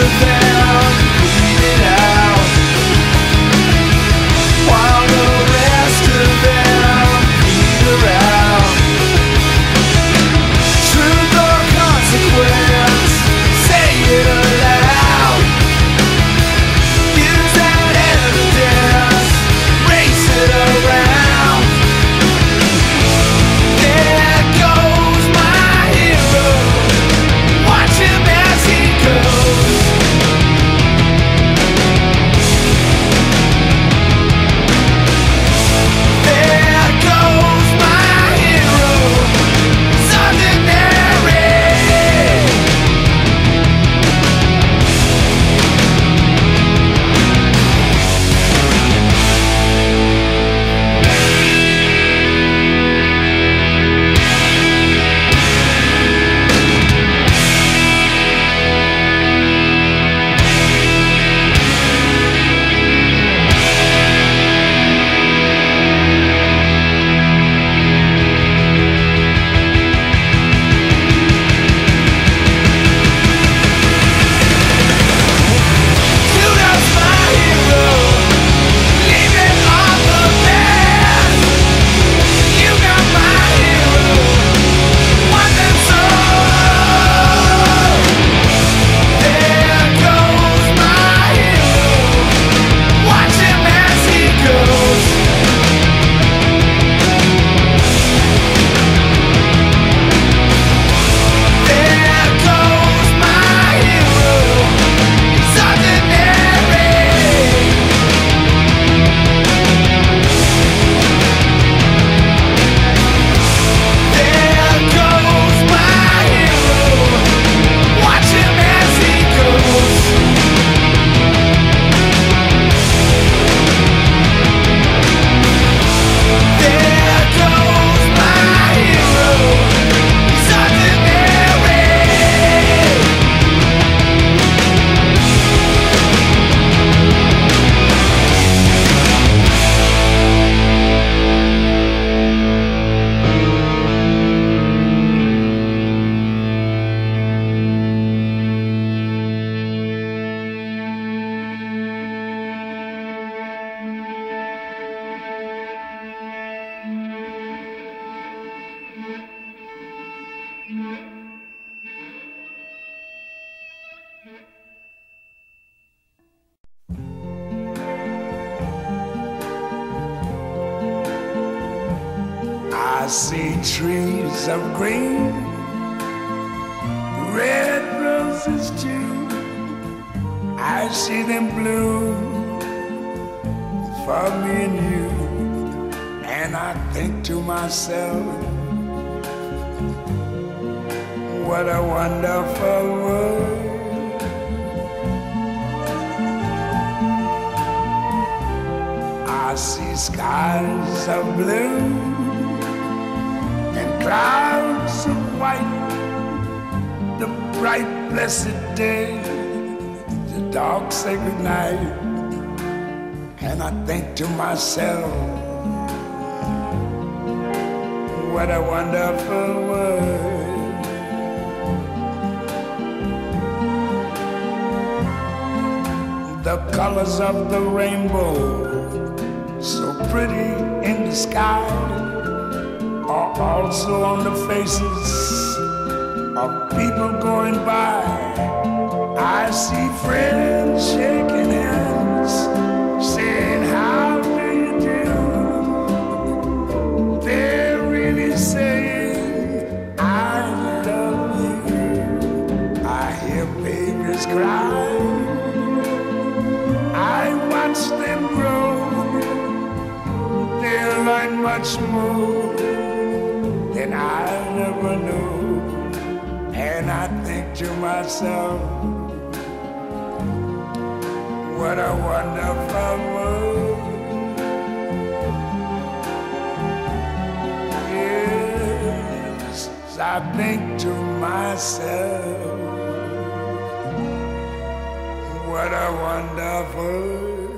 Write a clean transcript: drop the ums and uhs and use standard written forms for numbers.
them bleed it out, while the rest of them peter out. Truth or consequence, say it aloud. Use that evidence, race it around. There goes my hero, watch him as he goes. There goes my hero, he's ordinary. Judas, my hero, leaving all the best. You got my hero, want them so. There goes my hero, watch him as he goes. There goes my hero, he's ordinary. There goes my hero, watch him as he goes. There goes my hero, he's ordinary. I see trees of green, red roses too. I see them bloom for me and you. And I think to myself, what a wonderful world. I see skies of blue and clouds of white, the bright blessed day, the dark sacred night. And I think to myself, what a wonderful world. The colors of the rainbow, so pretty in the sky, are also on the faces of people going by. I see friends shaking hands, saying, how do you do? They're really saying, I love you. I hear babies cry, I watch them grow. They'll learn much more than I never knew. And I think to myself, what a wonderful world. Yes, I think to myself, what a wonderful